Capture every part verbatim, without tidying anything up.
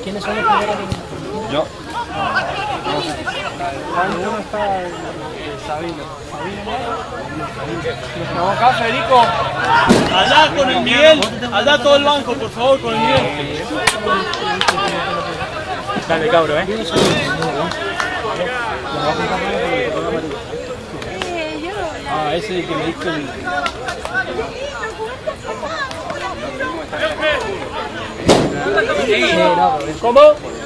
¿Quiénes son los primeros? Yo. Uno está Sabino. No, acá, Federico. Allá con el Miguel. Allá todo el banco, por favor, con el Miguel. Dale, cabro, eh. Ah, ese es el que me dijo el... ¿Cómo?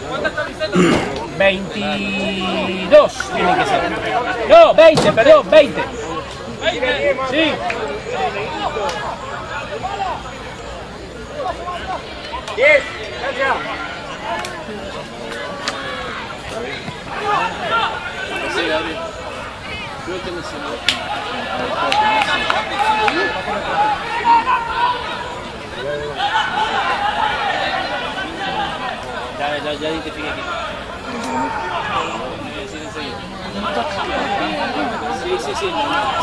veintidós tiene que ser. No, veinte, perdón, veinte. Sí. diez, gracias. Sí, Gabriel. Creo que no se Ya, ya, ya identifiqué aquí. Sí, sí, sí.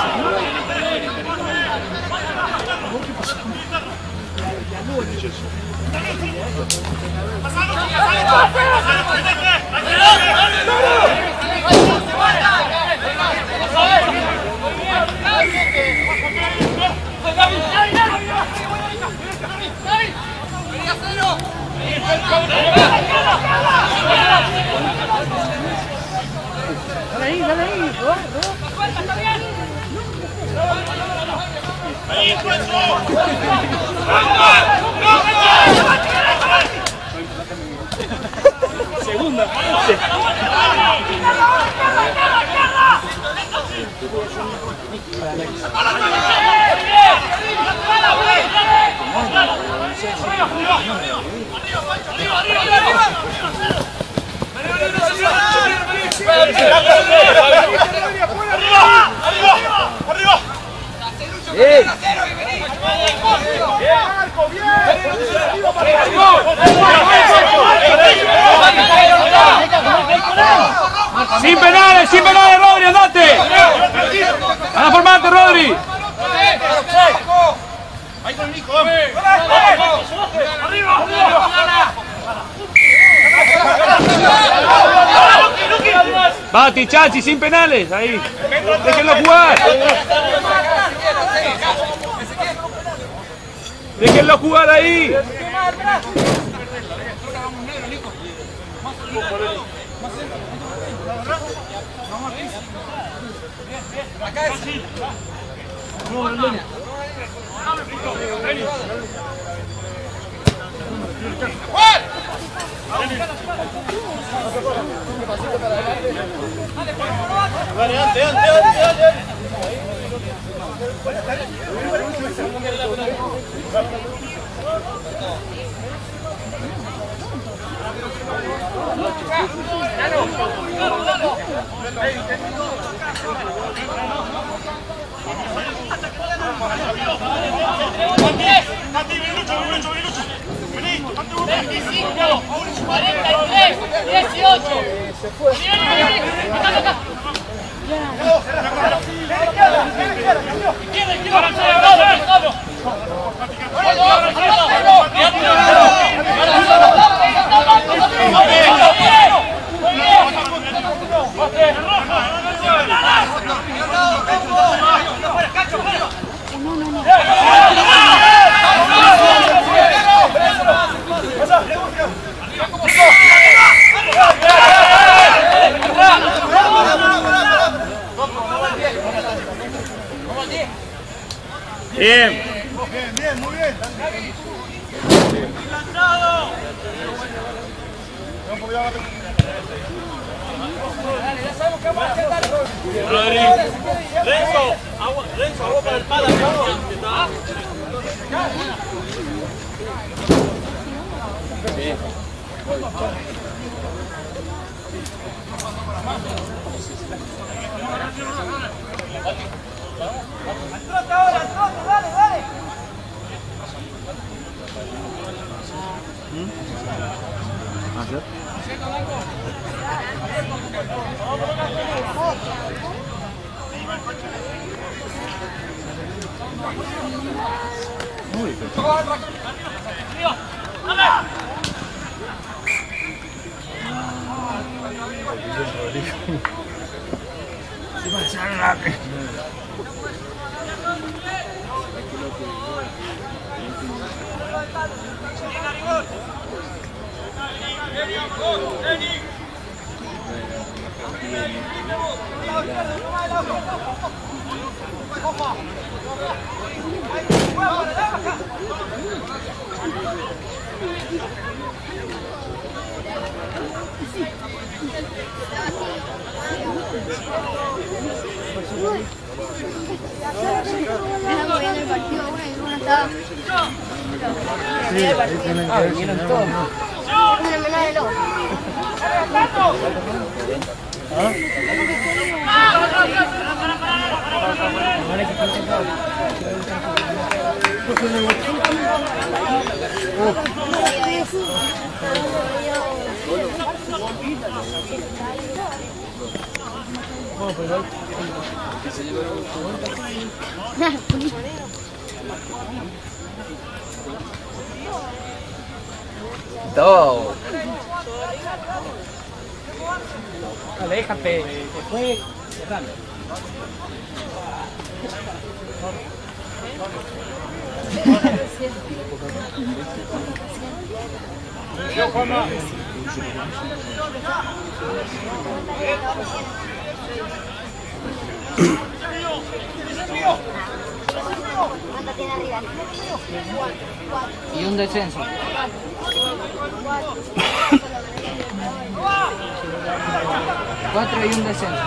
Dale ahí, dale ahí. Segunda. Sin penales, sin penales, Rodri, andate. Anda formate, Rodri. Ahí con Nico, vamos. ¡Arriba! Bati, Chachi, sin penales, ahí. Déjenlo jugar. Déjenlo jugar ahí. Acá es. ¡Juan! Dale, ante, ante, ante, ante. veinticinco, cuarenta y tres, dieciocho. Bien. Bien, bien, muy bien. Rodri. Renzo, agua, Renzo, agua para el pala. Bien. ¡Trota ahora, trota! ¡Dale, dale! Muy bien. Ah, vinieron todos. Dos. Dale, déjate. Después, cerrando. Y un descenso. Cuatro y un descenso.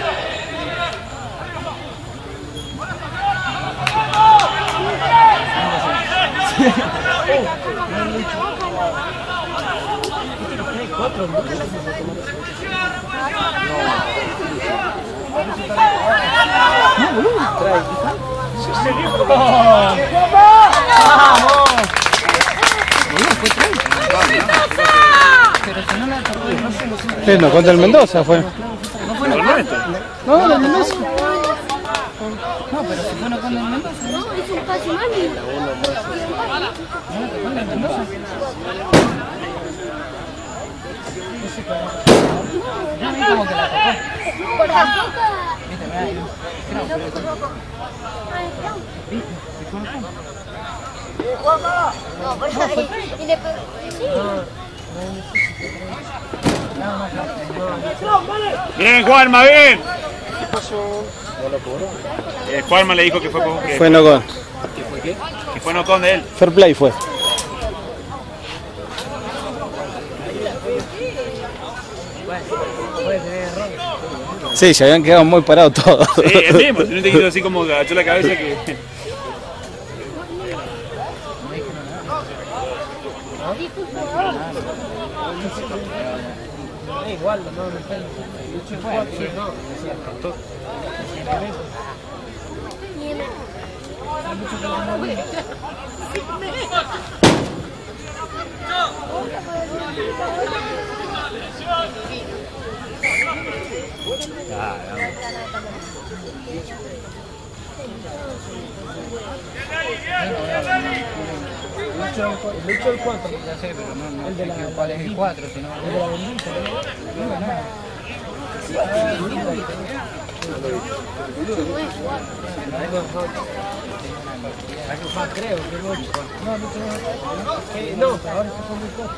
Sí, no, contra el Mendoza fue. ¿No fue Mendoza? No, el Mendoza. No, pero si fue no con el Mendoza. No, es un casi mami. ¿No con el Mendoza? No, vi como que la tocó. Por la boca. Viste, mirá, ahí. Creo que le tocó. ¿Viste? ¿Se fue no? No, por ahí. Y le pegó. Sí. Bien, Juanma, bien. Eh, Juanma le dijo que fue con... Que Fue no con. ¿Que fue qué? Que fue no con de él. Fair play fue. Sí, se habían quedado muy parados todos. Sí, el mismo, si no te quito así como que agachó la cabeza que... Igual, no, no sé. Lucho el cuatro, ya sé, pero no, no sé qué- cuál es el cuatro, sino... El de la bendita, ¿no? No, nada. Creo que es Lucho. No, Lucho no. Eh, no, pero ahora está con muy poco.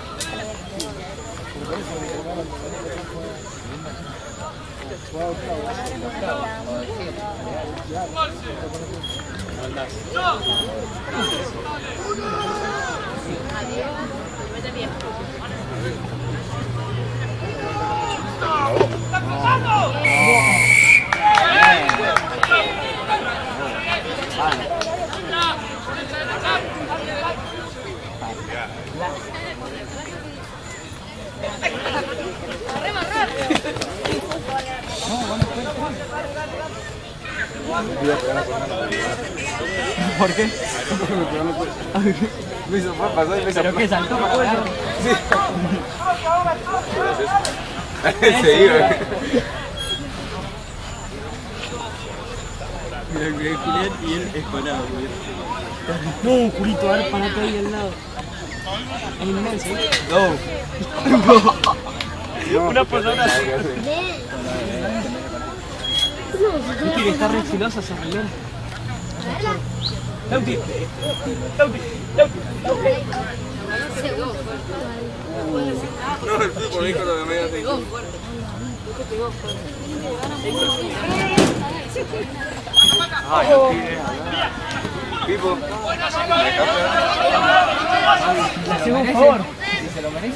¿Por qué? Me hizo pasar y me hizo ¿Pero qué saltó para afuera? Se iba. Mira que es Julián y él es parado, güey. No, Julito, a ver, parate ahí al lado. Ahí nomás, ¿eh? No. Una persona. Viste que está re filosa esa remera. Lauti, Lauti, Lauti, Lauti. No, el tipo dijo lo de media cinco. Ay, no pide. Tipo. Hacemos un favor. ¿Se lo merece?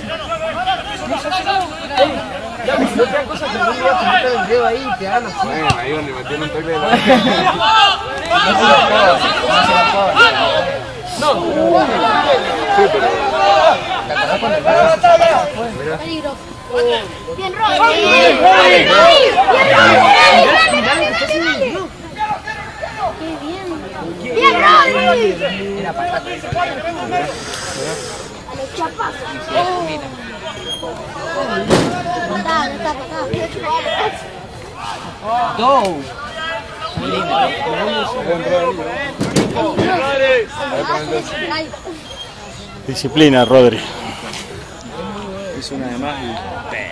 Ya me otra cosa que no voy a poner el dedo ahí y te hagan así. Bueno, ahí donde metieron un toque de la... No se la acaba, no se la acaba. No, Sí, pero... ¿te acordás cuando el barrio? Peligro. Bien, Rodri. Bien, Rodri. Bien, Rodri. Qué bien. Bien, Rodri. Era patata. A los chapazos. Patá, está, patá. Dos. Ay, Disciplina, Rodri. Hizo una de más y...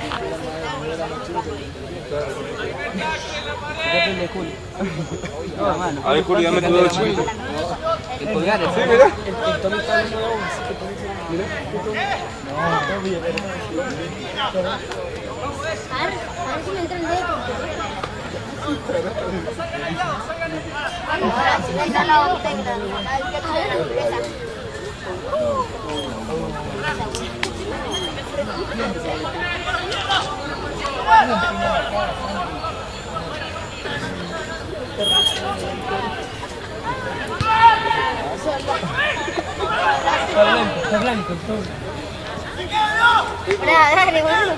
A ver, Juli, dame tu dedo chiquito. El pulgar, el Sí, mirá. el tonito de nuevo, así que parece. Mirá. No, está bien. a ver, a ver si me entra el dedo. Ahora, si me entra la bolita grande. A ver, esa. Está blanco, está blanco todo. Dale, dale, boludo.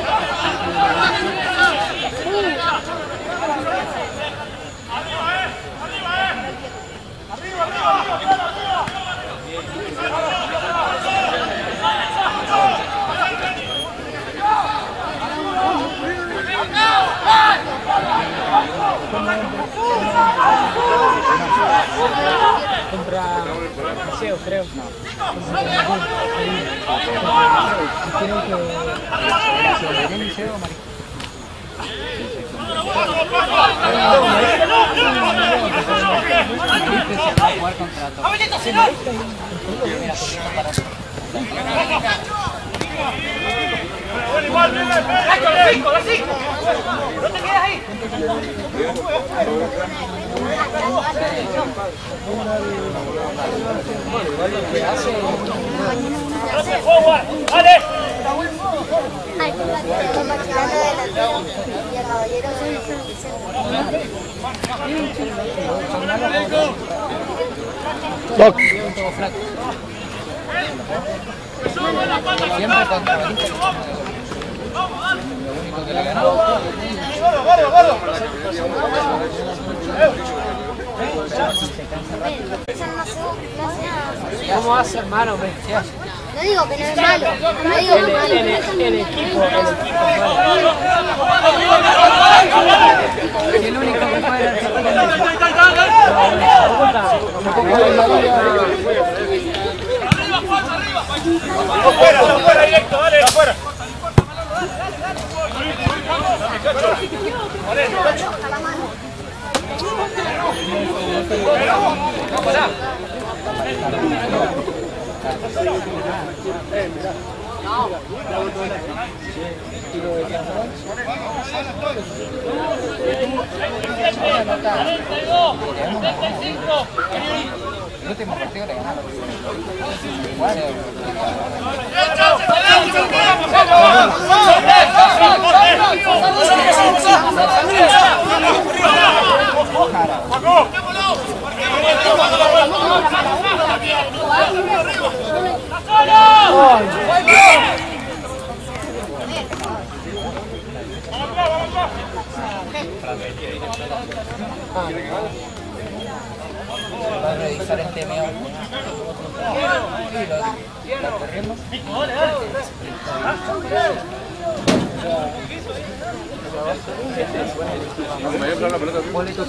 Contra Liceo, creo. No. Creo que Liceo, María. Ay, con la que se va tirando delantero y el caballero son los que se Toc. Siempre contra la lista. Lo único que le ganó. ¿Cómo hace, hermano? ¿Qué hace? No digo que no es malo, no digo que es malo. El equipo, el equipo es el único que puede Afuera, afuera, directo, dale, afuera. El último partido le ganaron. Va a revisar este medio. Y lo corremos. Me voy a la pelota.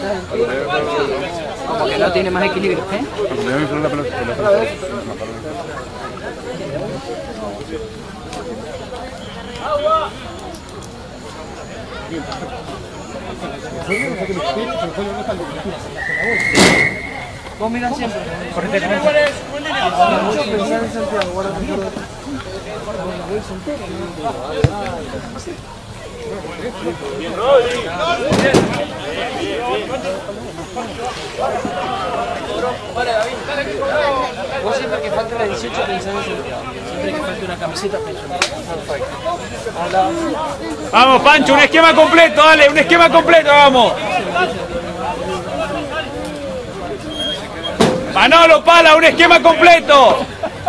Como que no tiene más equilibrio, ¿eh? Me voy a inflar la pelota. Vos mirás siempre. Correte, correte. Bien, Rodri. Vos siempre que falta la dieciocho pensás en Santiago. Siempre que falta una camiseta pensás en Santiago. Vamos, Pancho, un esquema completo, dale, un esquema completo, vamos. Manolo, Pala, un esquema completo.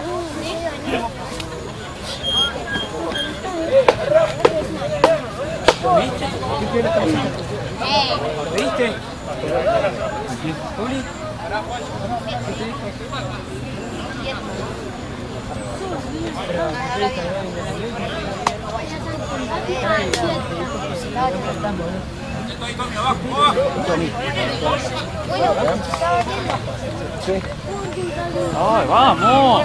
¿Viste? ¿Juli? Ay, vamos.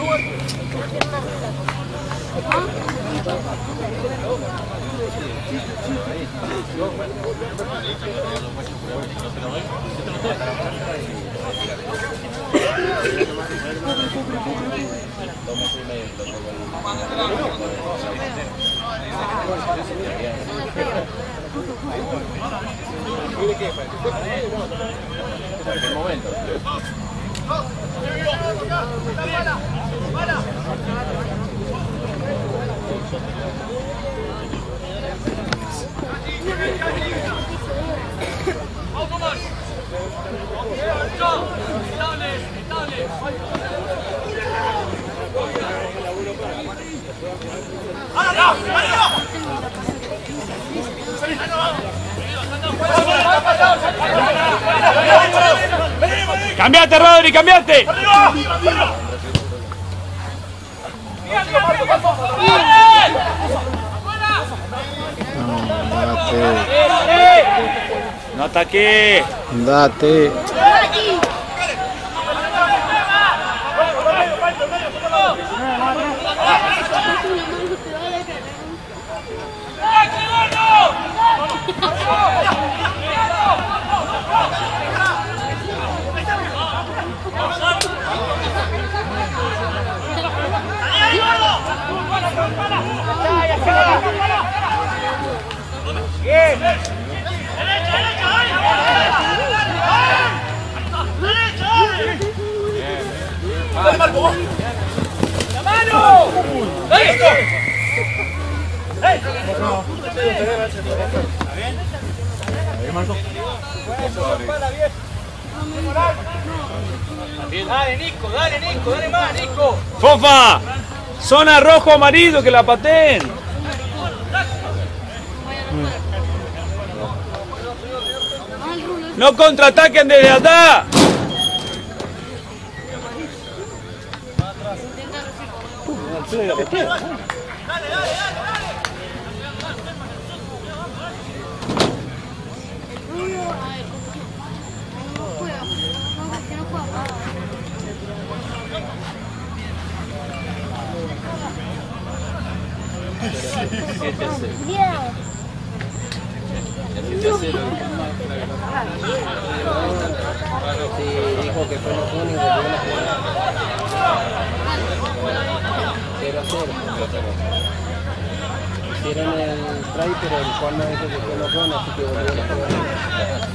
Cambiate, Rodri, cambiate. No ataque. Date. ¡La mano! Dale, Nico, dale, Nico, dale más, Nico. Fofa, zona rojo amarillo, que la pateen. No contraataquen desde atrás. Sí, dijo que fue los únicos que iban a jugar. cero a cero. Hicieron el try, pero el Juan no dijo que fue los buenos, así que volvieron a jugar.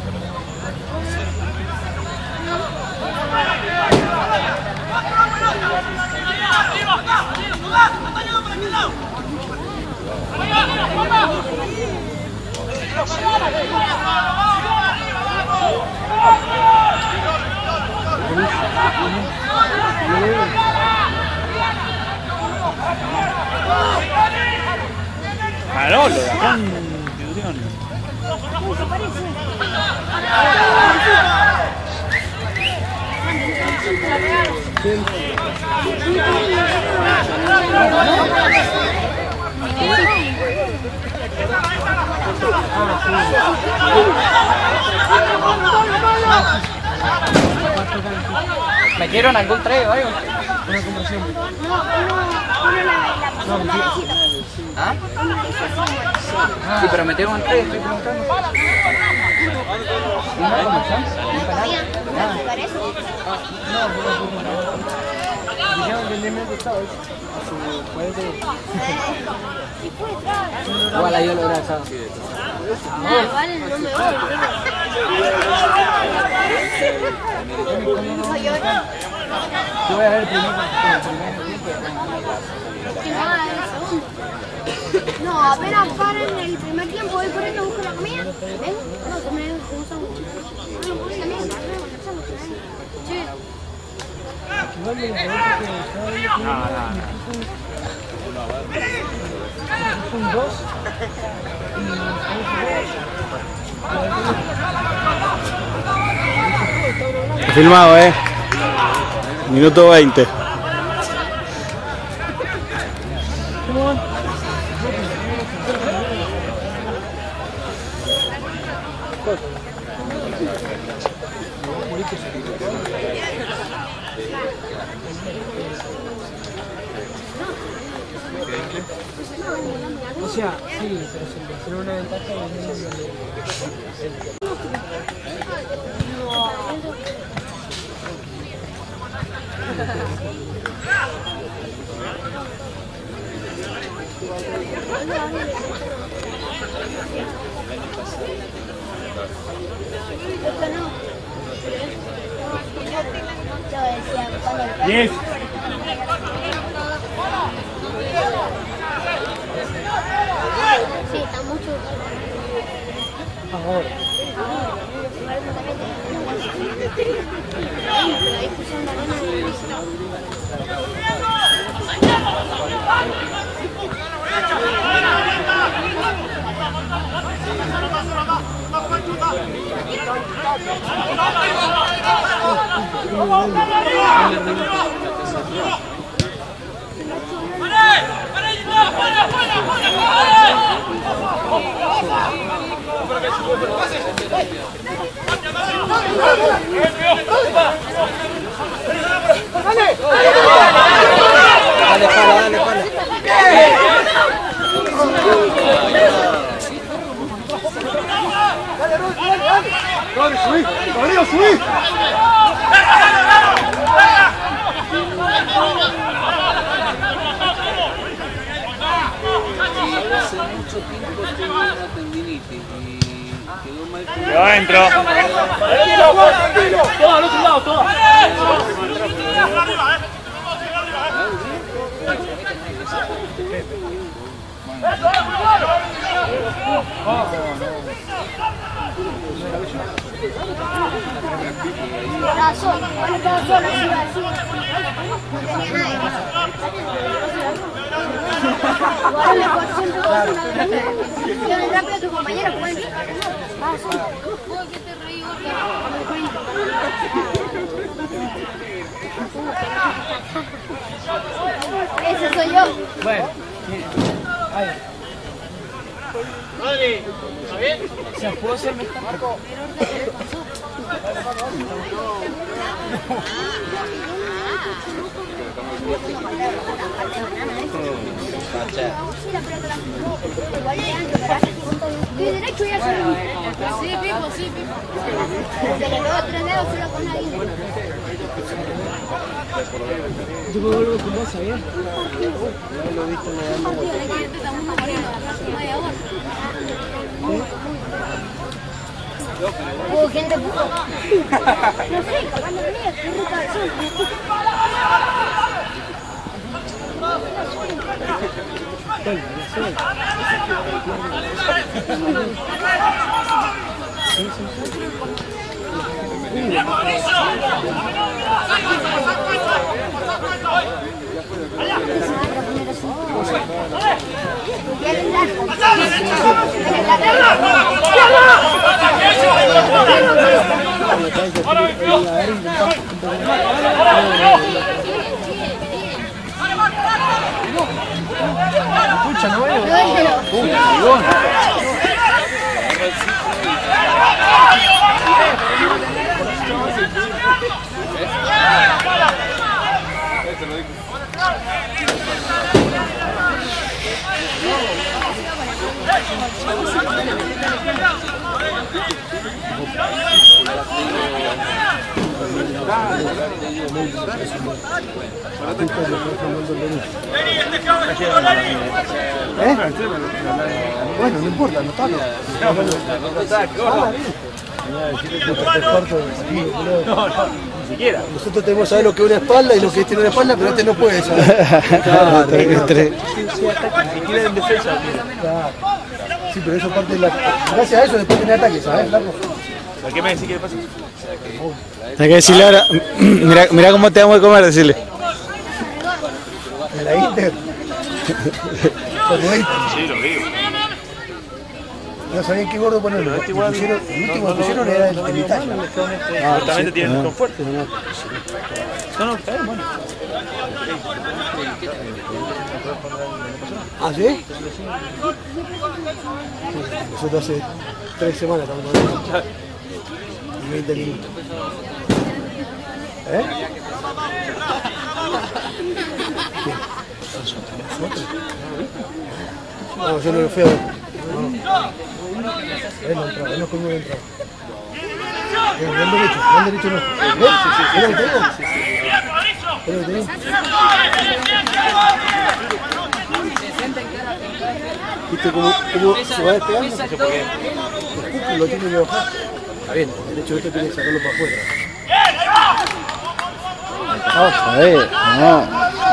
Manolo, de acá. ¿Metieron algún tres o algo? Una conversión. ¿Ah? Sí, pero metieron un tres, estoy preguntando. ¿Y una conversión? Nada. Dijeron que me ha gustado eso. Parece. Igual ahí yo lo hubiera echado. No, vale, no me voy. Yo voy a ver el primero. No, apenas paren el primer tiempo, voy corriendo, busco la comida. ¿Ven? No, que me gusta mucho. No, por esa mierda, no, sí. Igual me gusta porque un dos. Está filmado, eh. Minuto veinte. O sea, sí, pero si tiene una ventaja de Yes. Sí, está mucho. ahora. Dale, para, dale, para. Dale, subí, Gabriel, subí. Hace mucho tiempo tuve una tendinitis y quedó mal. Yo entro. Tranquilo, tranquilo. Todo al otro lado, todo. Estaba solo, bueno, estaba solo, así iba así. No tenía nadie. Igual me concentro con una vez. Yo le rápido a tu compañero, cuenta. Ah, solo. ¿Qué te reí, Gorka? Me cuento. Ese soy yo. Bueno, ahí. Madre, ¿está bien? O sea, puedo hacerme esta marco. Y derecho ya se lo. Sí, pico, sí, pico. Desde los dos, tres dedos solo con la guinda. Yo me vuelvo con vos, ¿sabías? Oh, ¿quién te puso? No sé, capaz no venía, qué rica de sol. Escucha, no veo. ¿Eh? Bueno, no importa, no toca. No, no, ni siquiera. Nosotros tenemos que saber lo que es una espalda y lo que tiene una espalda, pero este no puede saber. Claro, tres, tres. Ni siquiera en defensa. Sí, pero eso parte de la... Gracias a eso después tiene ataque, ¿sabes, flaco? ¿Por qué me decís que le pasa? Hay que decirle ahora, mira, mira cómo te vamos a comer, decirle. ¿En la Inter? Sí, lo digo. No sabían qué gordo ponerlo. El, pusieron, el último que pusieron era el de Italia. Justamente tienen con fuerte. No, no, está bien, bueno. ¿Ah, sí? Nosotros hace tres semanas estamos hablando. Y veinte minutos. ¿Eh? ¿Quién? ¿Nosotros? No, yo no lo fui a ver. No. Él no entraba, él no conmigo entraba. Bien derecho, bien derecho no. ¿Ves? ¿Era el que digo? ¿Era el que digo? ¿Viste cómo, cómo se va despegando? El cúpulo lo tiene que bajar. Está bien, el derecho este tiene que sacarlo para afuera. A ver, no.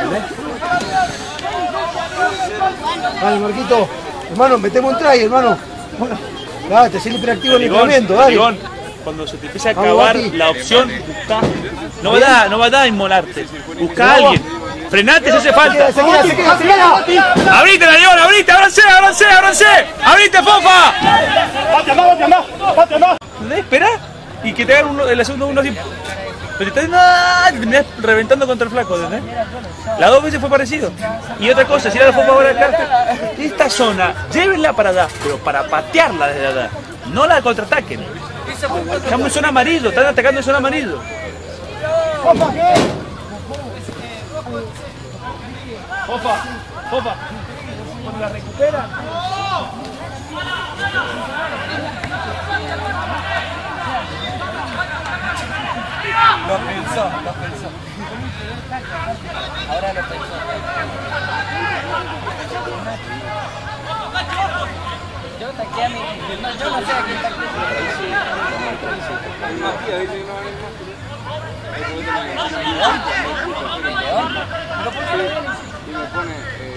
Dale, Marquito. Hermano, metemos un try, hermano. Bueno, dale, te sigue hiperactivo en el Ligón, entrenamiento, dale. Ligón, cuando se te empieza a Vamos, acabar Bati. la opción, busca. No va a dar, no va a dar inmolarte. Busca a alguien. Frenate si hace falta. Se queda, se queda, se queda. Abrite la Ligón, abrite, ábranse, ábranse, ábranse. Abrite, Fofa. Bate más, bate más, bate más. ¿Entendés? Espera y que te hagan uno, el segundo uno así. Pero te, estás, te terminás reventando contra el flaco, ¿entendés? Las dos veces fue parecido. Y otra cosa, si ahora la Fofa ahora acá, esta zona, llévenla para allá, pero para patearla desde allá. No la contraataquen. Estamos en zona amarillo, están atacando en zona amarillo. Fofa, Fofa. Cuando la recupera. Lo pensó, lo pensó. Ahora lo pensó. Yo taqué a mi... No, yo no sé a quién taqué. Y me pone...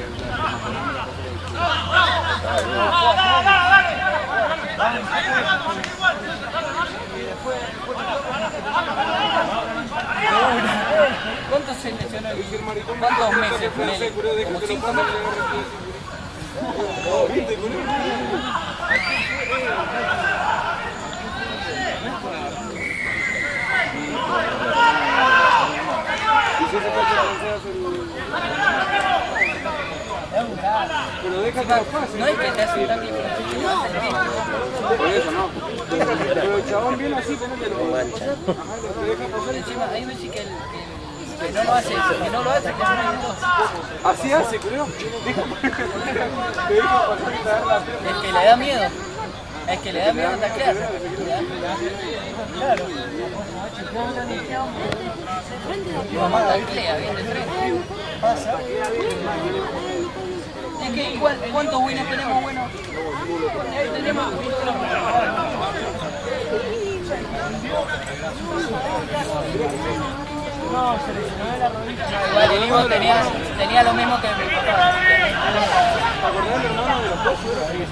¿Cuántos se lesionó? ¿Cuántos meses? ¿Como cinco meses? Pero déjate lo fácil. No es que te hace un tackle francés. Por eso no. Pero el chabón viene así, ponete lo mancha. Encima, hay veces que el... Que no lo hace, que no lo hace, que no lo hace. Así hace, creo. Es que le da miedo. Es que le da miedo taclear. Claro. Mamá taclea, bien de frente. Pasa. Es que igual, ¿cuántos winners tenemos buenos? Tenemos... No, se lesionó de la rodilla. Igual el Ivo tenía, tenía lo mismo que mi papá. ¿Te acordás del hermano de los dos?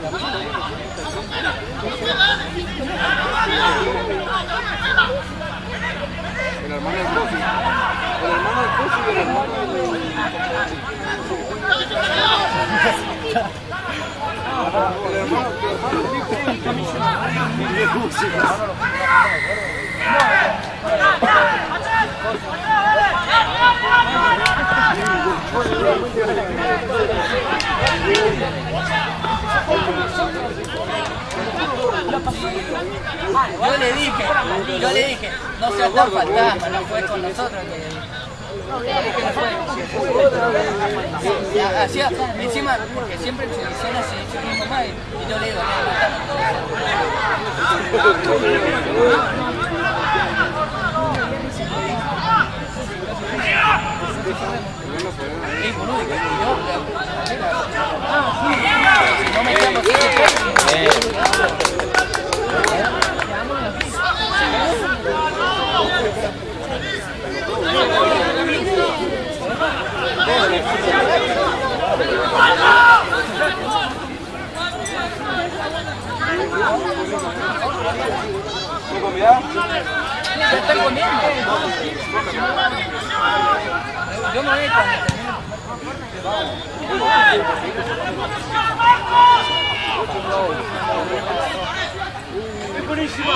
El hermano del Cosi. El hermano del Cosi y el hermano del... El hermano Yo le dije, yo le dije, no seas tan fantasma, no fue con nosotros que hacía, encima, porque siempre en selección hace eso mismo más y yo le digo, no, Sí, boludo, y que yo... Ah, sí, si no metíamos ese se está comiendo. Yo me voy a ¡Es buenísima!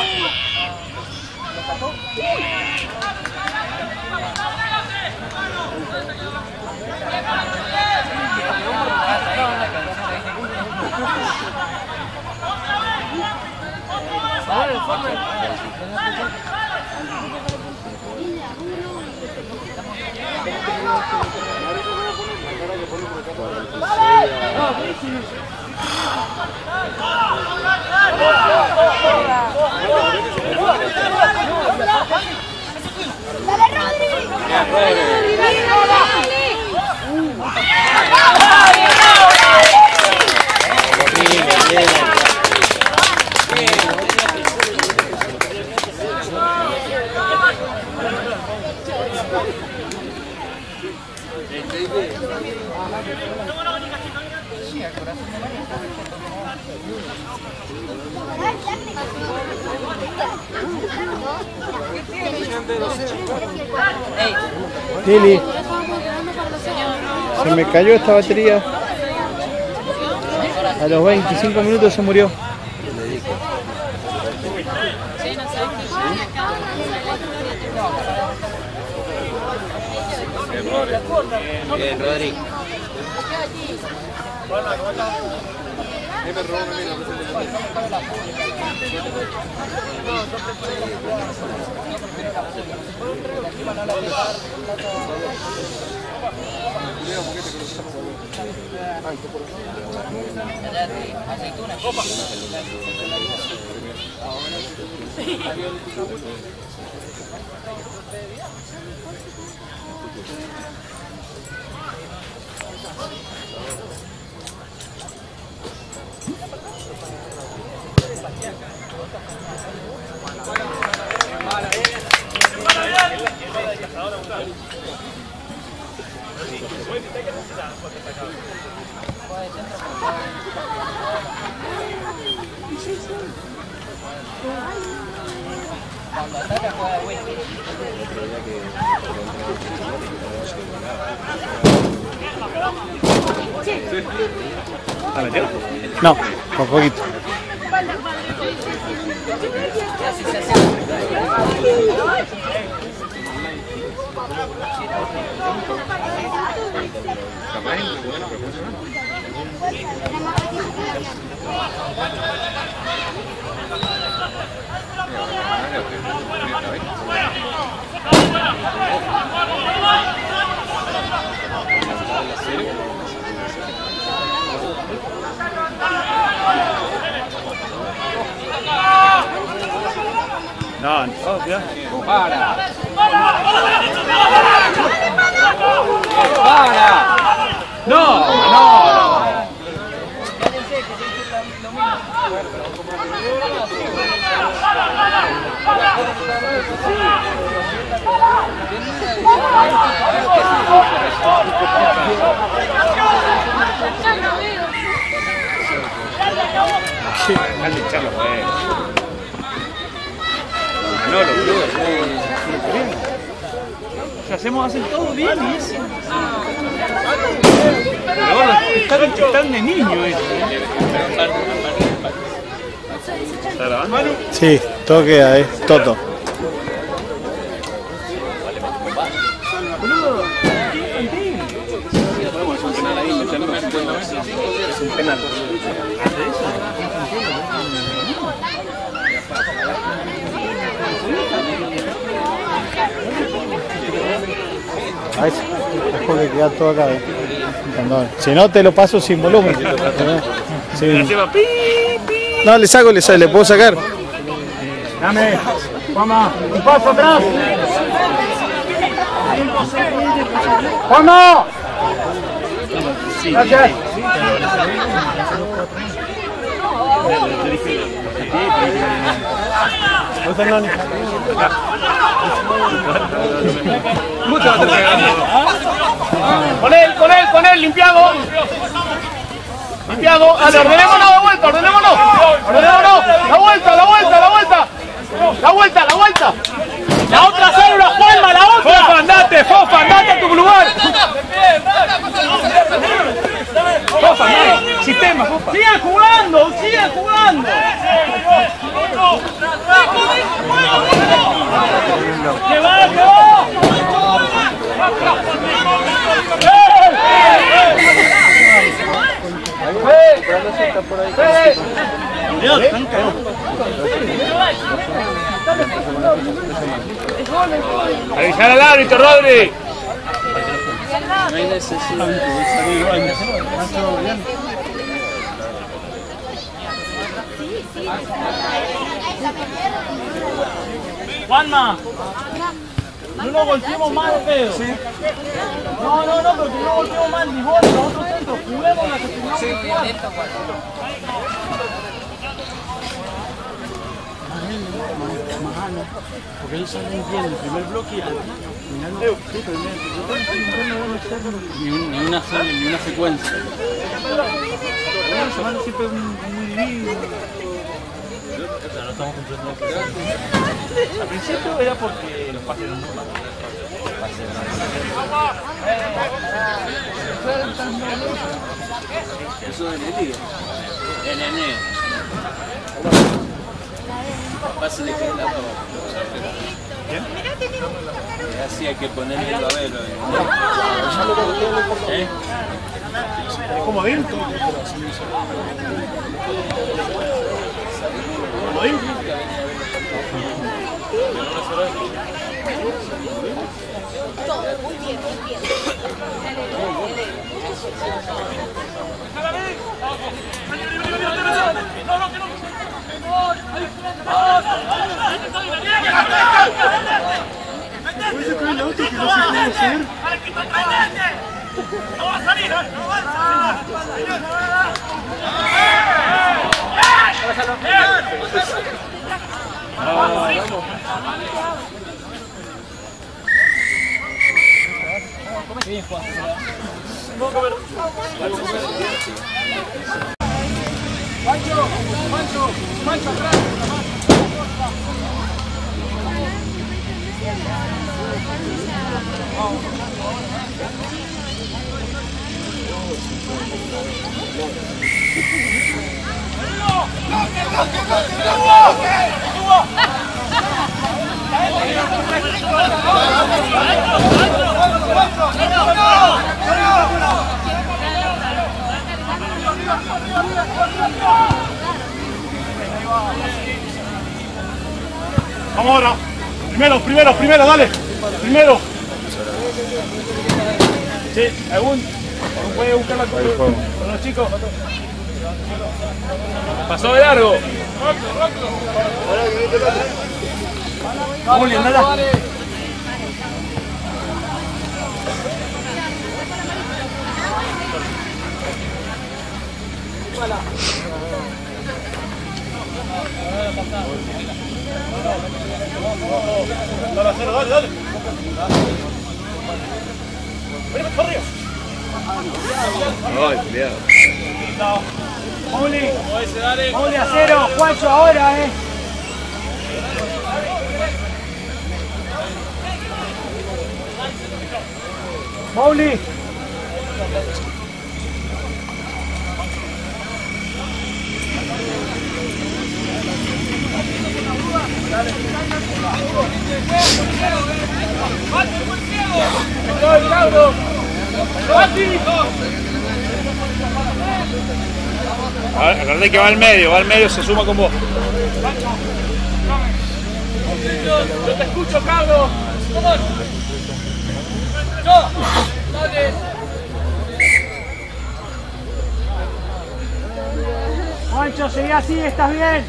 Lili, se me cayó esta batería. A los veinticinco minutos se murió. Bien, Rodri. Cuando ataca juega de whisky. ¿La metió? No, por poquito. Así se hace. No, no, ya. ¡Para! ¡Para! No, no. Dale, echarlo, pues. No, lo boludo. Si hacemos, hacen todo bien, y es... Pero bueno, están, están de niño eso. ¿Está grabando? Sí, todo queda, eh, todo. Es un penal. Ahí es porque queda todo acá. ¿Eh? Cuando, si no, te lo paso sin volumen. Sí. No, le saco, le, saco, le puedo sacar. Dame, vamos, un paso atrás. ¡Vamos! Gracias. Con él, con él, con él, limpiado. Limpiado. Dale, ordenémonos la vuelta, ordenémonos. Ordenémonos. La vuelta, la vuelta, la vuelta. La vuelta, la vuelta. La otra célula, Juanma, la otra. Fofa, andate, Fofa, andate a tu lugar. Fofa, andate. Sistema, Fofa. Sigan jugando, sigan jugando. ¡Que va, que va! Avisar al árbitro, Rodri. No hay necesidad. Juanma, no nos golpeemos más de pedo. Sí. No, no, no, porque no golpeemos más ni vos, los otros centros. Juguemos la que tengamos que jugar. Porque ellos salen bien el primer bloque y al final ni, un, ni, una, ni una secuencia. Se van siempre muy bien. No estamos cumpliendo. Al principio era porque los pases eran muy malos. Eso de Nelly. El nene. Pase de que la así hay que ponerle el babero. ¿Eh? ¿Cómo bien? ¿Cómo bien? Muy bien, muy bien. Puede sacar el auto que no se puede hacer. ¡No va a salir! ¡No va a Bien, Juan. Pancho, Pancho, Pancho atrás. Vamos ahora. Primero, primero, primero, dale. Primero. Sí, algún. Puede buscar la con los chicos. Pasó de largo. Juli, nada. Dale, cero, dale, dale. Ven, para arriba. Ay, cuidado. Juli, Juli a cero, Juancho ahora, eh. Juli. Acuérdate que va al medio, va al medio, se suma con vos. Yo te escucho, Carlos. Vamos. Yo. Dale. Juancho, seguí así, estás bien.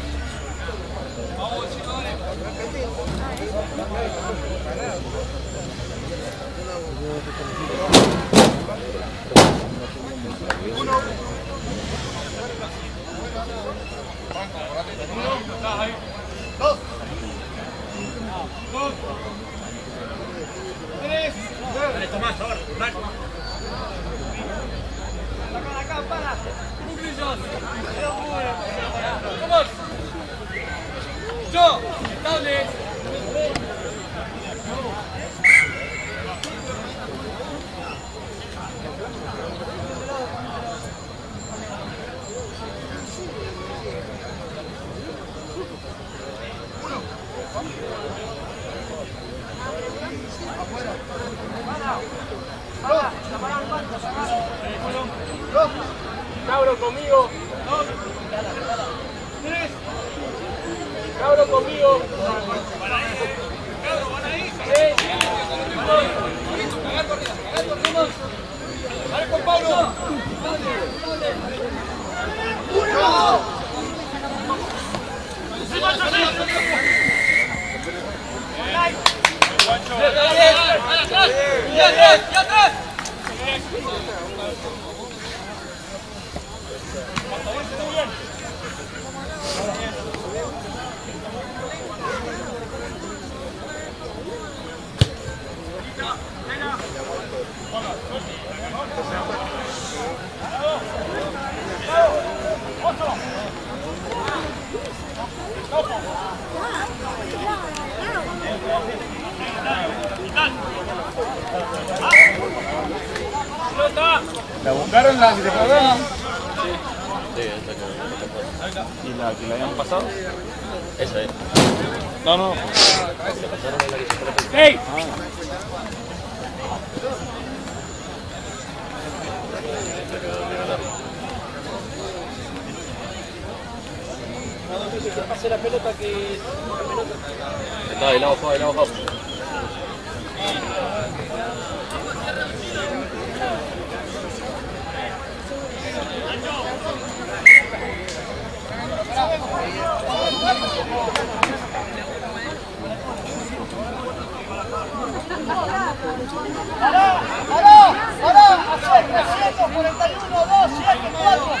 Cabro conmigo. Tres. Cabro conmigo. Seis. Dale con Pablo. Uno. ¡Ya atrás! ¡Ya atrás! ¿La buscaron la que te pagaron? ¿Y la que le habían pasado? Esa es. No, no. ¡Ey! Pase la pelota que... Está ahí, la bajó, ahí la bajó. ¡Pará! ¡Pará! ¡Pará! trescientos cuarenta y uno, dos, siete, cuatro.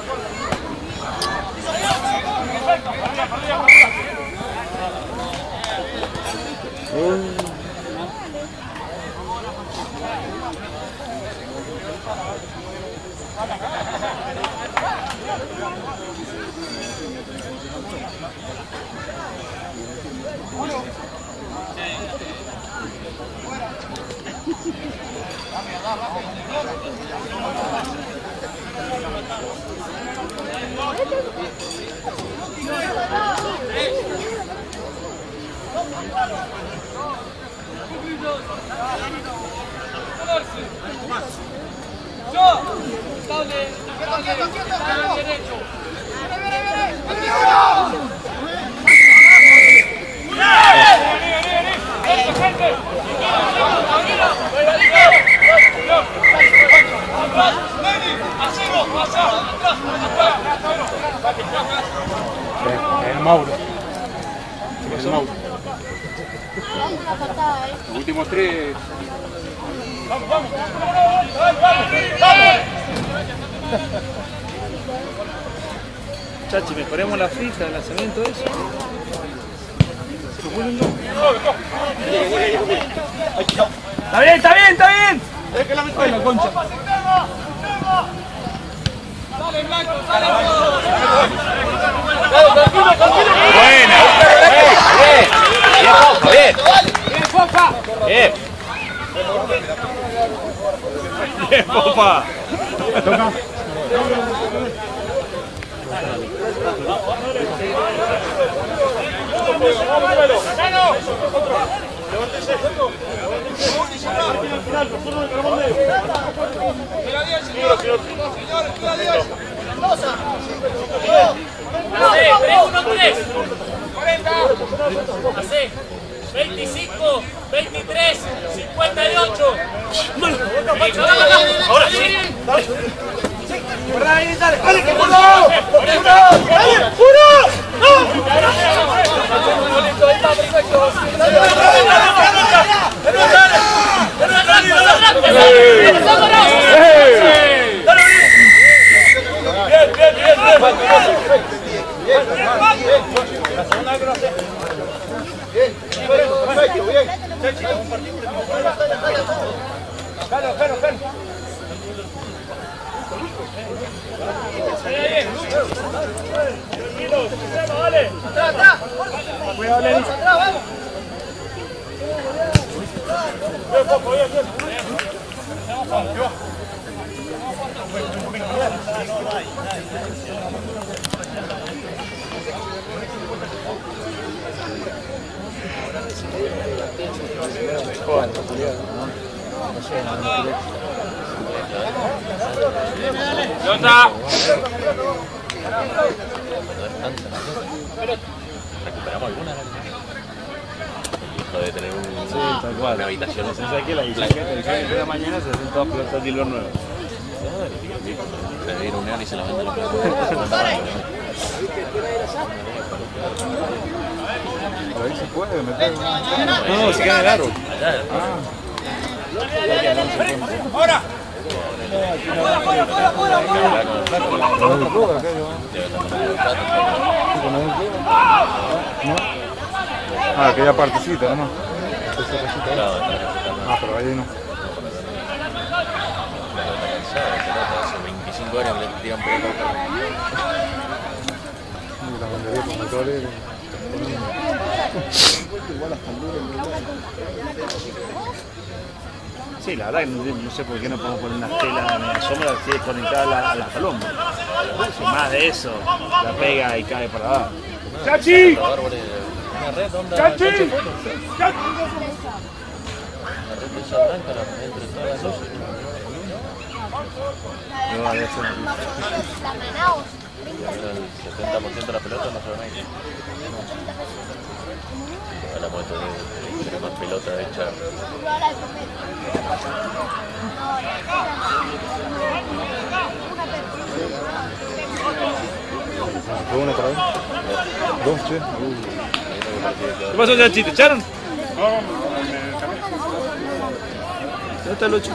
El Mauro. El Mauro. Los últimos tres. ¡Vamos, vamos! ¡Vamos! Chachi, mejoremos la fija, el lanzamiento, eso. ¡Está bien, está bien, está bien! ¡Ay, la concha! ¡Sale, Blanco, sale! ¡Tranquilo, tranquilo! ¡Buena! ¡Bien! ¡Bien, Fofa! ¡Bien! ¡Bien, Fofa! ¡Bien! ¡Bien, Fofa! Toca. tres uno tres. Hace veinticinco, veintitrés, cincuenta y ocho. Ahora sí. ¡Dale, dale! ¡Dale, que uno! ¡Uno! ¡Dale! ¡Uno! ¡No! ¡Dale, dale! ¿Recuperamos alguna? Hijo de tener un, sí, tal cual. Una habitación. ¿No sabes qué? La edición de la mañana se hacen todas pelotas de hilo nuevos. Se viene un neón y se la venden los pelotas. Pero ahí se puede meter. No, no, se queda en el aro. ¡Ahora! ¡Fuera, fuera, fuera, fuera! Ah, aquella partecita nomás. Ah, pero ahí no. Hace veinticinco años le tiran pelota. La bandería con motores. Sí, la verdad que no, no sé por qué no podemos poner una tela en la sombra que es conectada a la, a la paloma. Si más de eso, la pega y cae para abajo. ¡Chachi! Una red onda. ¡Chachi! ¡Chachi! Una red de esa blanca la entre todas las luces. No, a veces La Manaus. El setenta por ciento de las pelotas no se van a ir. Hablamos de de tener más pelotas hechas. ¿Fue una otra vez? Dos, che. ¿Qué pasó, Chachi? ¿Te echaron? No, ¿dónde está el ocho?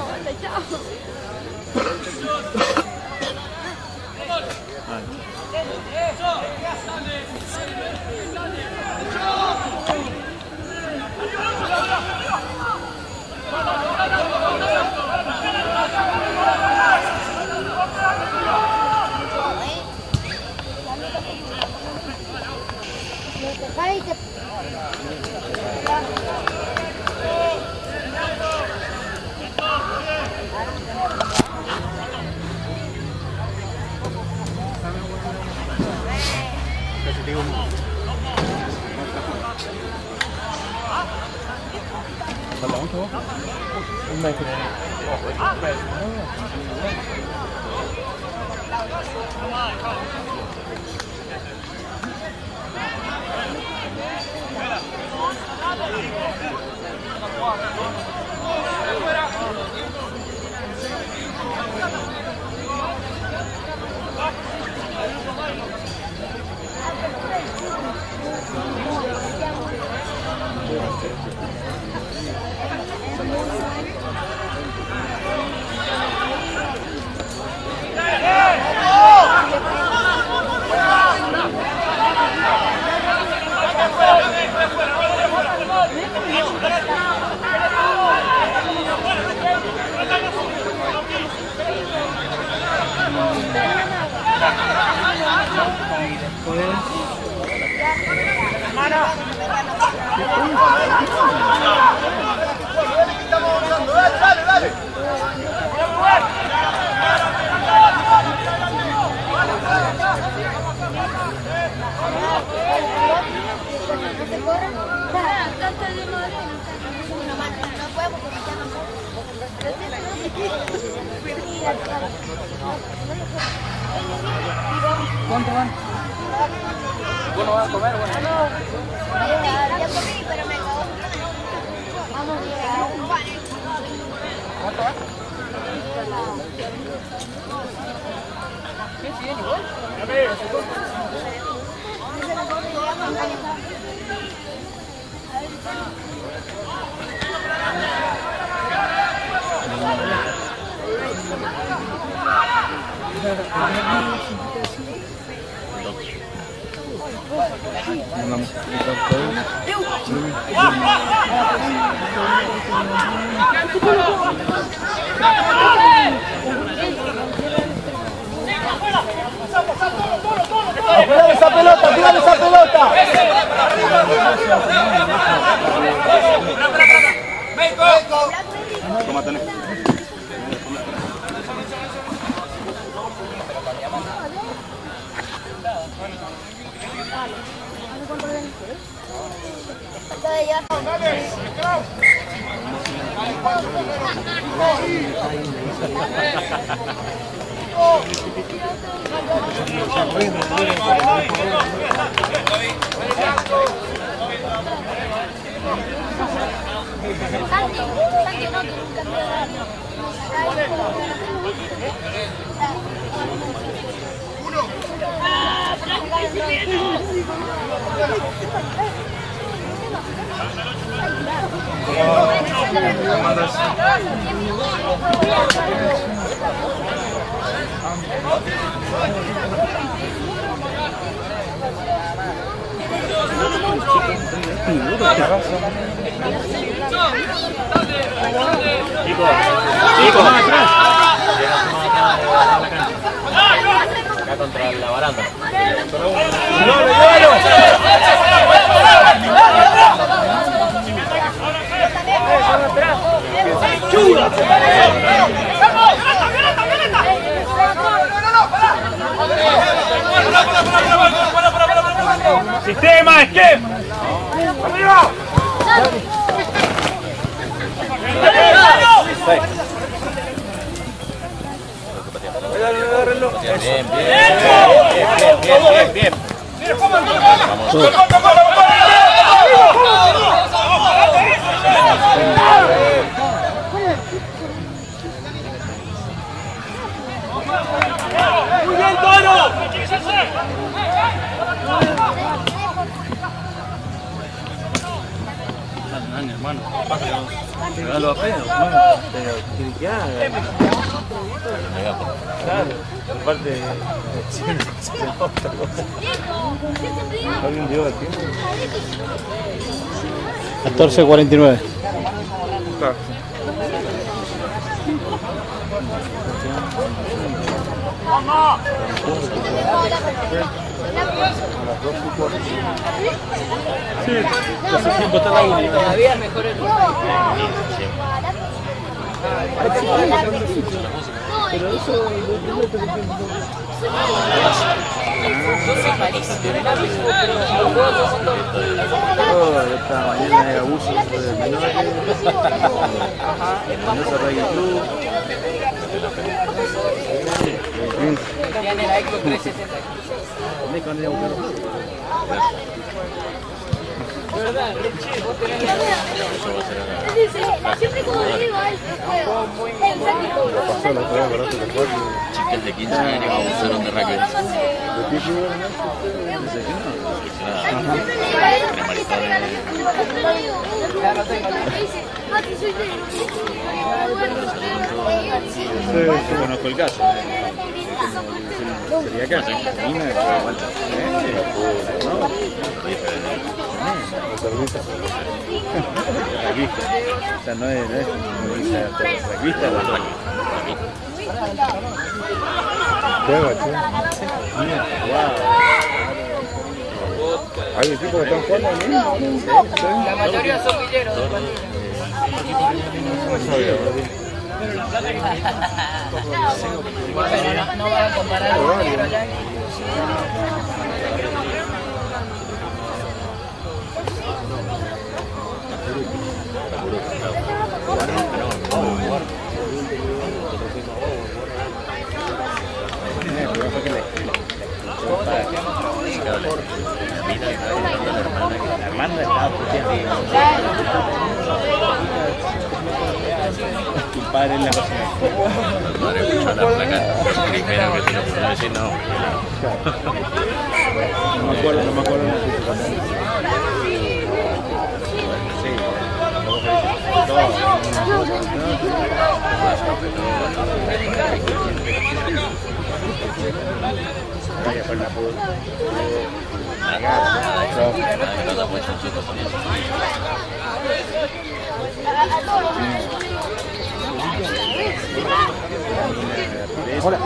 ¿Cuánto van? ¿Vos no vas a comer? Bueno. Ya comí, pero me acabó. Vamos a un pan. ¿Cuánto van? ¿Qué? ¿Siguen igual? ¡Tirale esa pelota! ¡Tirale esa pelota! Acá contra la baranda. Sistema, esquema. Arriba. Bien, bien, bien, bien, bien, bien. Muy bien, Toro. Hermano, regalo a Pedro, pero que haga. Claro, aparte de otra cosa. ¿Alguien dio el tiempo? catorce cuarenta y nueve. Claro. Sí, hace tiempo está la una. Todavía mejor el Pero eso esta mañana era abuso de menores. No se arregla el club. tiene la Xbox trescientos sesenta. ¿Verdad? Vos tenés siempre como le digo a él, Chicas de quince años abusaron de raquel. Yo conozco el caso. Sería caso. Nina, o sea, no es, no es revista, la juega, che. Mira, wow. Hay equipos que están jugando al mismo. La mayoría son villeros. Pero no vas a comparar los negros allá. La hermana estaba puteando. Tu padre en la cocina. Tu padre escuchó la placa. Primero que te lo puedo decir, no. No me acuerdo, no me acuerdo. Sí, Vaya por la fútbol. Hola.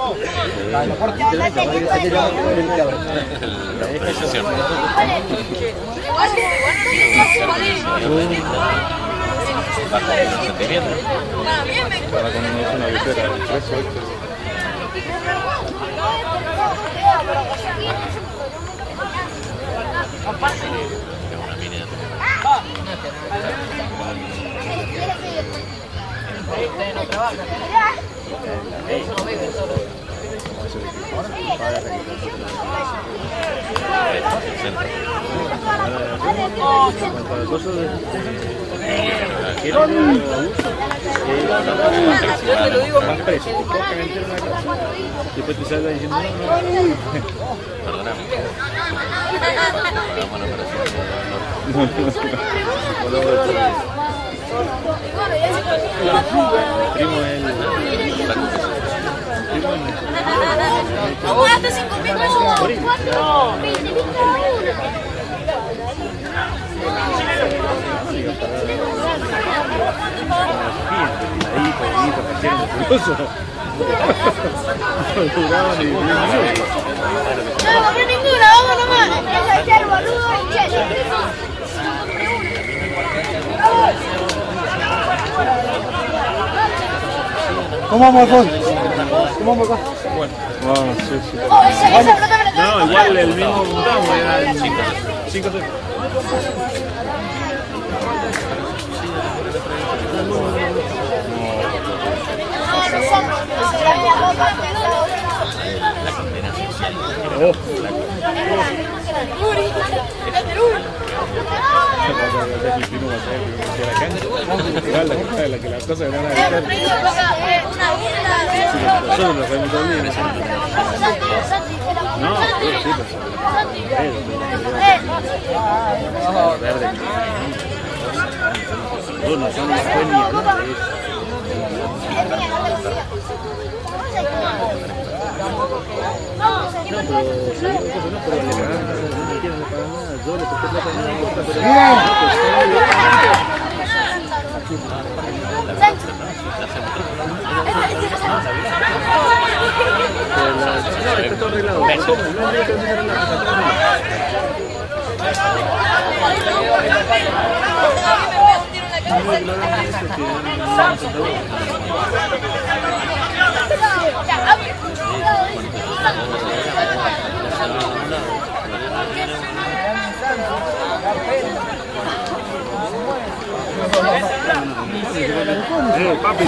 Ustedes no trabajan. Eso no vive solo. Yo te lo digo. Después te salga diciendo no, Perdóname. primo el ¡Hasta cinco minutos! ¡Cuatro! ¡veinte minutos cada uno! No le compré ninguna, vamos nomás. Empieza a echar boludo y chelo. ¿Cómo vamos, Alfonso? ¿Cómo vamos acá? bueno, vamos, sí, sí. Oh, esa, esa pelota me la No, igual el mismo montamos, era cinco cinco tres. No, nosotros. Se la viene a poco de Oh, igual la, la que las cosas eran a evitar. Nosotros nos fuimos todos bien. No, sí, sí, pero verde. No, no son las buenas, ¿no? No, pero sí, no, pero le pagan, no quieren le pagan nada. Yo le presté plata y no me gusta, pero no, está todo arreglado. No, eh, papi,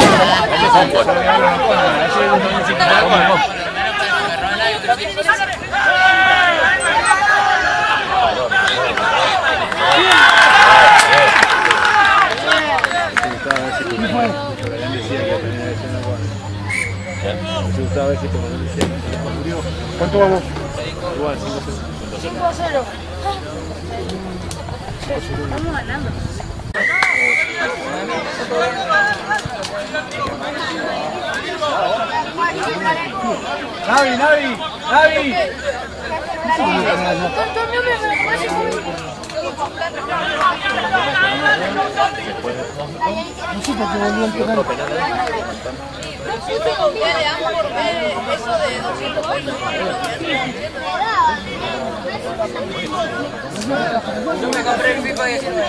¿cuánto vamos? igual, cinco a cero. Vamos ganando. Navi, Navi, Navi. No sé por qué volvió el penal. Ya le damos por ver eso de doscientos pesos. Yo me compré el FIFA diecinueve.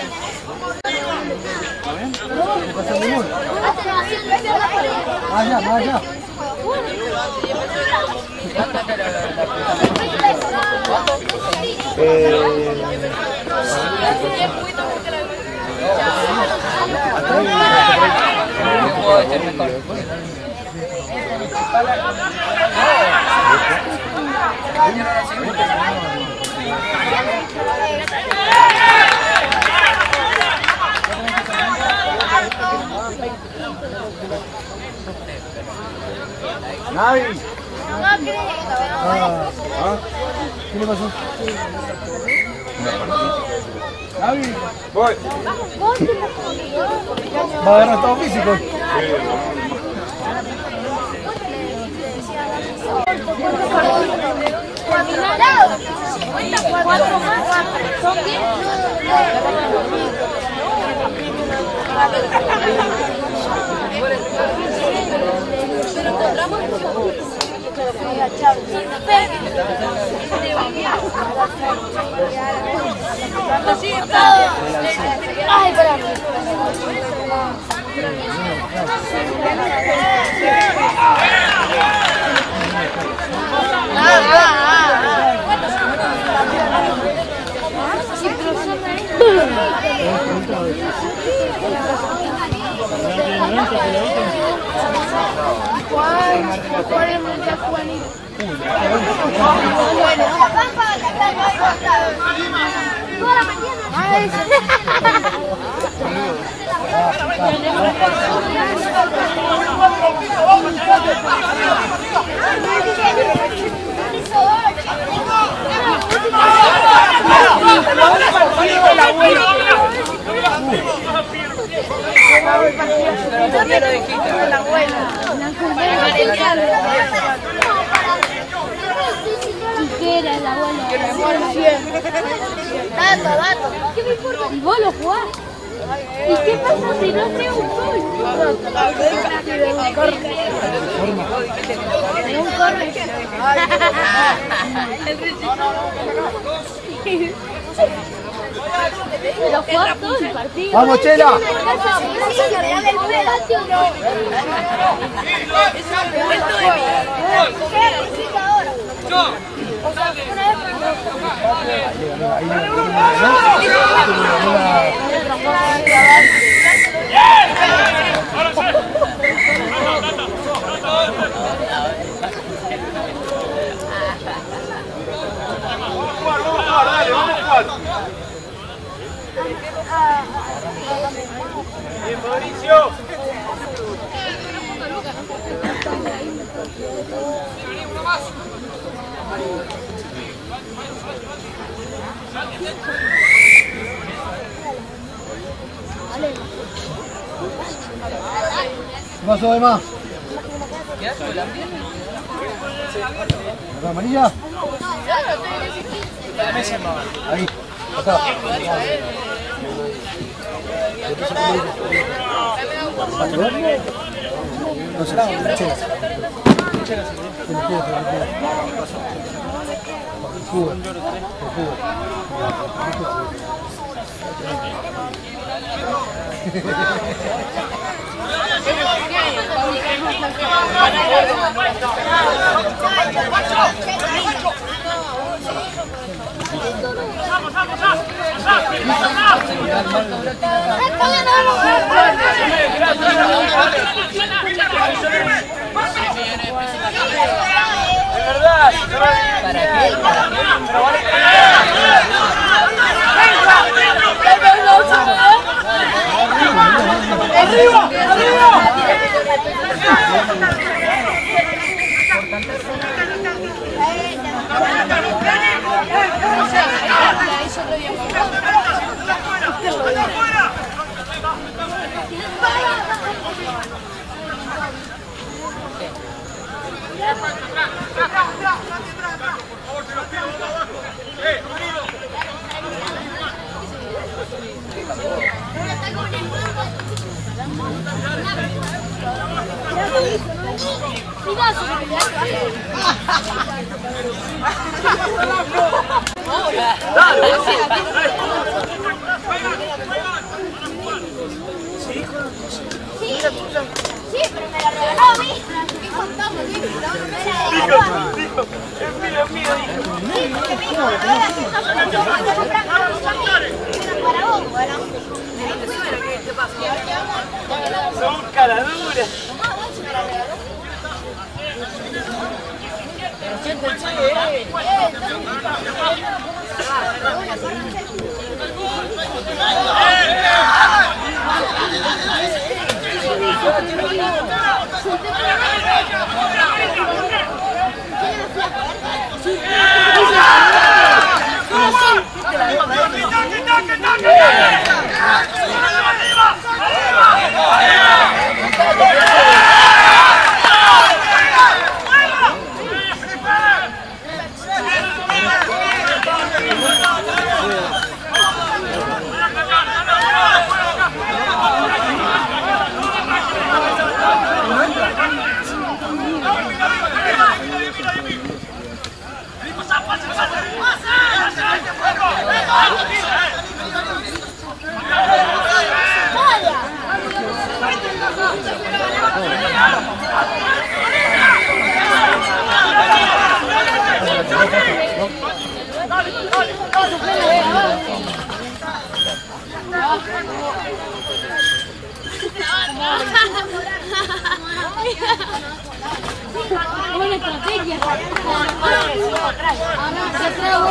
Vaya, vaya. Puedo echar mejor. Navi. No creo. ¿Ah? ¿Qué le pasó? Navi. Voy. Va a agarrar estado físico. Cuatro más. Son diez. Ay, espera. ¿Qué era el abuelo? Dato, dato. ¿Qué me importa? ¿Y vos lo jugás? ¿Y qué pasa si no traigo un gol? De un corre. Lo jugás todo el partido. ¡Vamos, Chela! Bien, Mauricio. Uno más. ¿Qué pasó, Emma? ¿La amarilla? Ahí, acá. No se la chela. Chela. Jugo. Jugo. Vamos, vamos, vamos. De verdad. ¿Para qué? ¡Arriba! ¡Arriba! Sí, pero me la regaló a mí. ¿Qué contamos? Dijo, dijo, es mío, es mío, dijo. Sí, porque me dijo, ahora sí, no se lo tomo, lo compras para vos, para vos, bueno. ¿Qué pasó? Son caraduras. ¡Arriba! Buena estrategia. Ahora se trabó.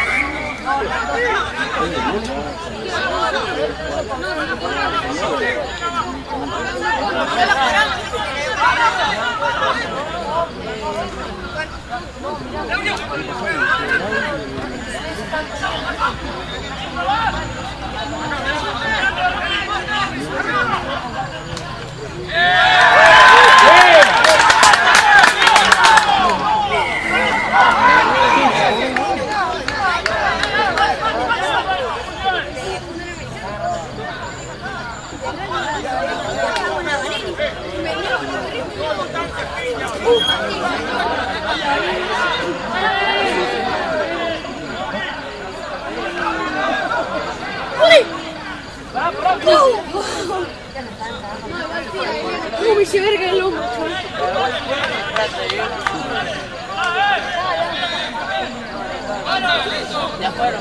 No me hice verga el hombro. Ya fueron.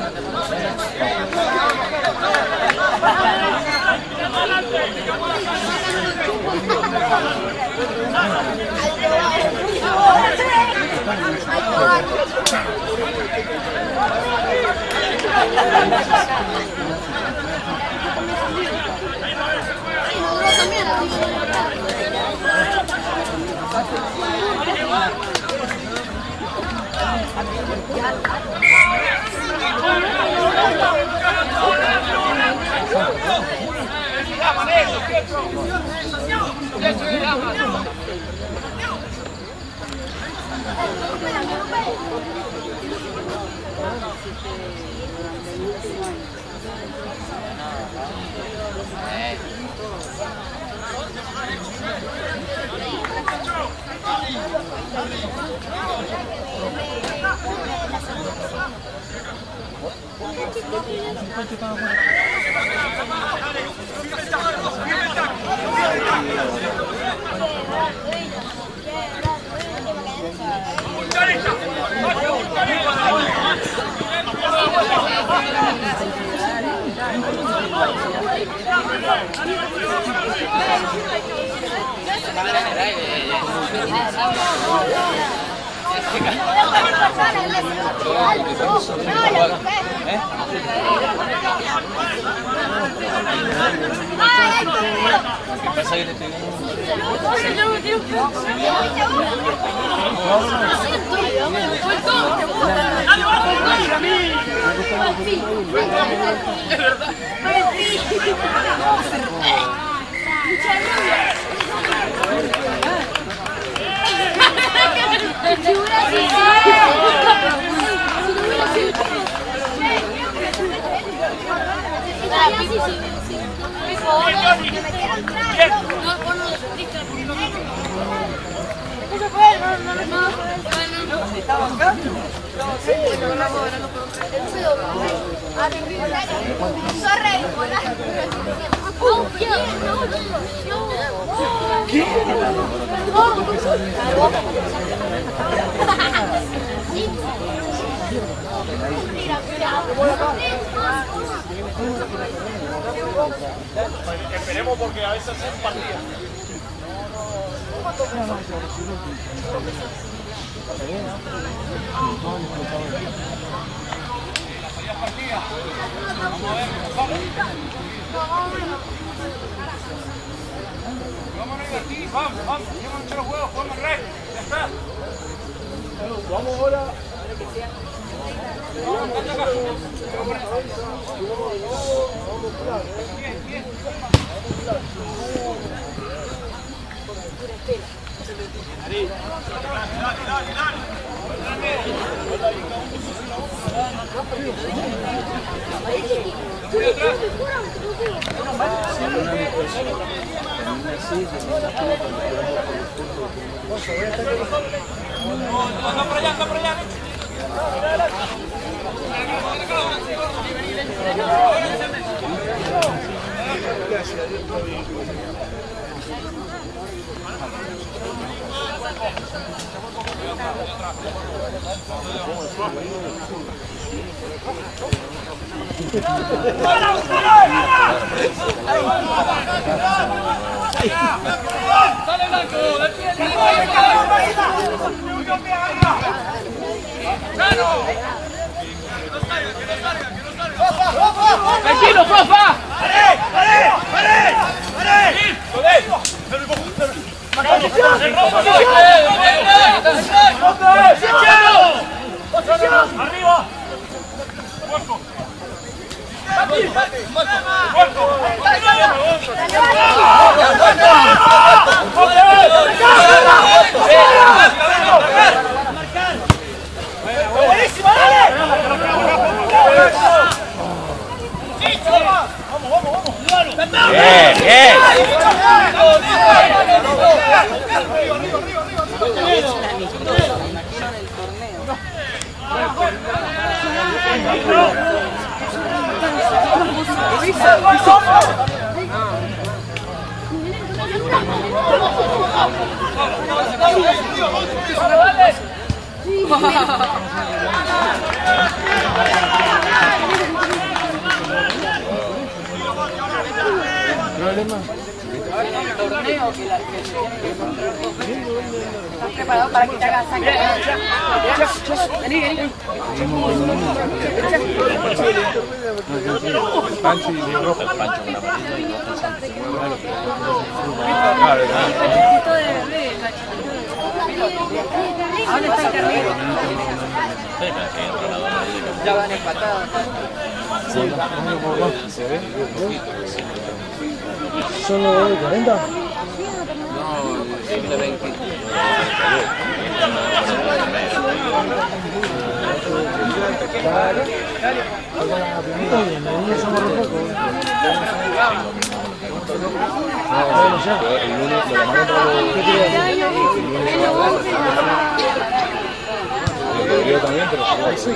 Esperemos porque a veces es partida. Vamos a invertir, vamos, vamos, llevamos mucho los huevos, jugamos red, ya está. Vamos ahora. Dale, dale, dale. ¡Tranquilo, Fofa! ¡Vale! ¡Vale! ¡Vale! ¡Arriba! ¡Buenísima, dale! ¡Vamos, vamos, vamos! Bien, bien. ¿Problema? El torneo que la que ¿estás preparado para que te hagas sacar? Vení, vení. Pancho y el rojo. Pancho con amarillo y rojo ¿Dónde está el carril? Ya van empatados. ¿Solo de cuarenta? No, de veinte. El lunes lo llamaron para los... Yo también, pero sí.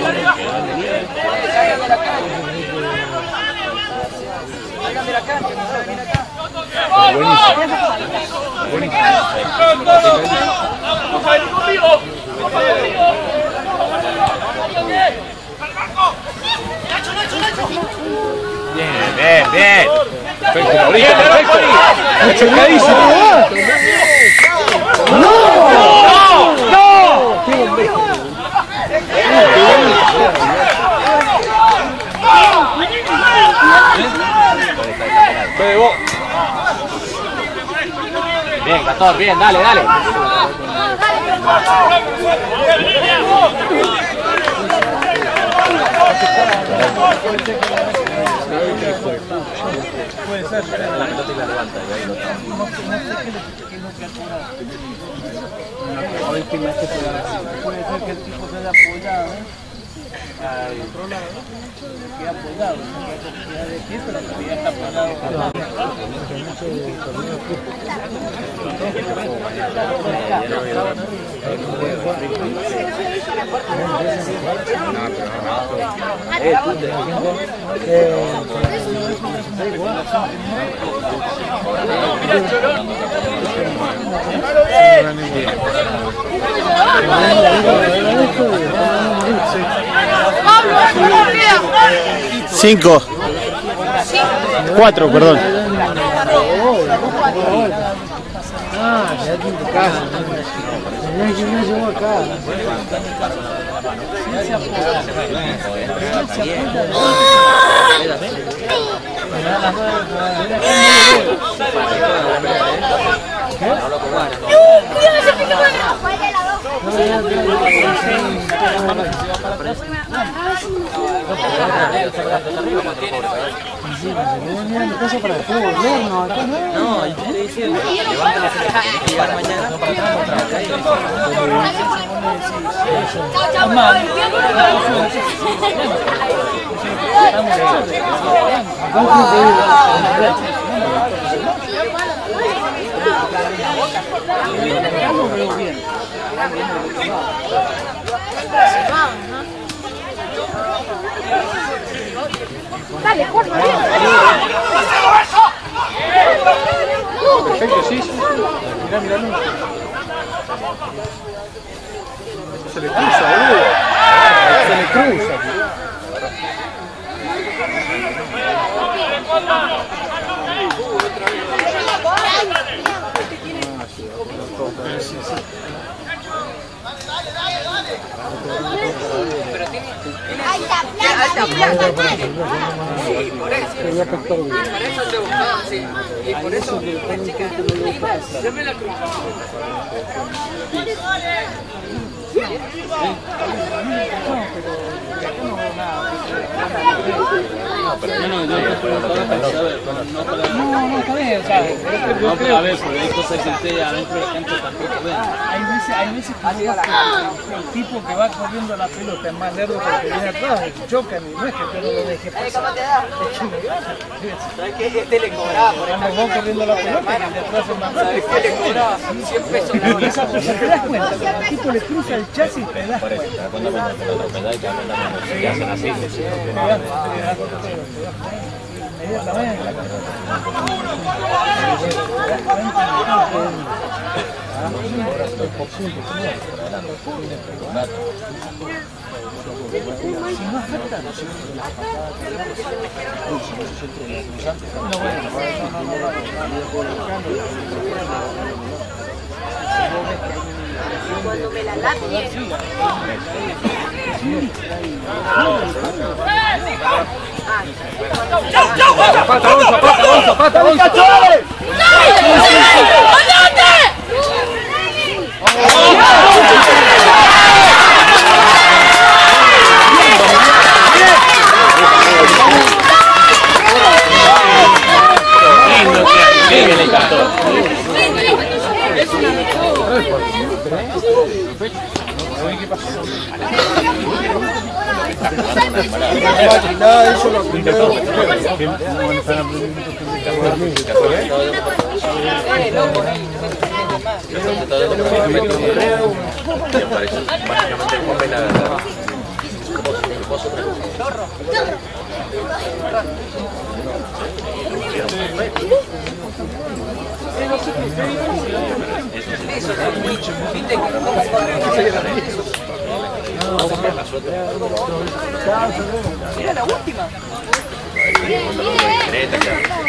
Hágame la cancha, ven acá. Buenísimo. Buenísimo. ¡Vamos a ir conmigo! ¡Vamos conmigo! Bien, bien, bien. Perfecto, Mauricio, perfecto. Chocadísimo. ¡No! ¡No! Bien, Castor, bien, dale, dale. Puede ser. La pelota y la levanta. Puede ser que el tipo se haya apoyado, ¿eh? Queda apoyado, queda de pie, pero todavía está apoyado. Cinco. Cuatro, perdón. Ah, quédate en tu casa. Tenía que irme yo acá. No, yo estoy diciendo, levanta la selección, tienes que llegar mañana para trabajar. Dale, corta, bien. Perfecto, sí, sí. Mirá, mirá, no. Se le cruza, boludo. Se le cruza. Alta plata tiene. Sí, por eso. Por eso te buscaba, sí. Y por eso yo me la cruzo. No, no, yo estoy para saber, no para... No, no, está bien, o sea, no, pero a ver, porque hay cosas que usted adentro del campo tampoco ven. Hay veces, hay veces que el tipo que va corriendo la pelota es más lerdo que el que viene atrás, chocan y no es que yo no lo deje pasar. ¿Sabes qué? Este le cobraba, por Cuando va corriendo la pelota, el de atrás es más rápido. ¿Sabes qué le cobraba? cien pesos la hora. Esa cosa, te das cuenta, cuando el tipo le cruza el chasis, te das cuenta. Te das cuenta cuando te lo atropellas y te hacen así. Cuando me la late. Zapata, vamos, zapata, vamos, zapata, vamos. Nada, eso lo aprendió. Era la última.